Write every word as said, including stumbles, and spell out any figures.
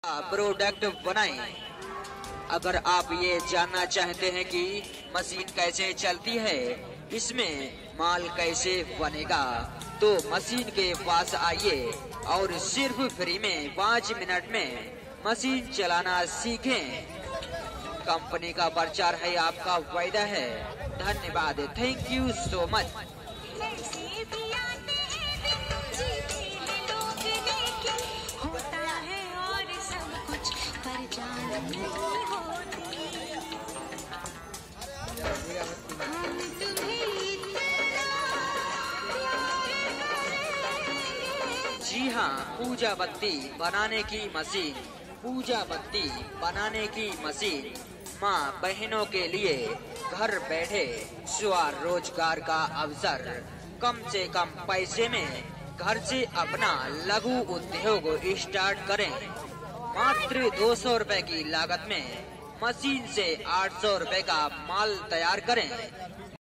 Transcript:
Product बनाएं। अगर आप ये जानना चाहते हैं कि मशीन कैसे चलती है, इसमें माल कैसे बनेगा, तो मशीन के पास आइए और सिर्फ फ्री में पाँच मिनट में मशीन चलाना सीखें। कंपनी का प्रचार है, आपका फायदा है। धन्यवाद, थैंक यू सो मच। जी हाँ, पूजा बत्ती बनाने की मशीन। पूजा बत्ती बनाने की मशीन माँ बहनों के लिए घर बैठे स्वरोजगार का अवसर। कम से कम पैसे में घर से अपना लघु उद्योग स्टार्ट करें। मात्र दो सौ रुपए की लागत में मशीन से आठ सौ रुपए का माल तैयार करें।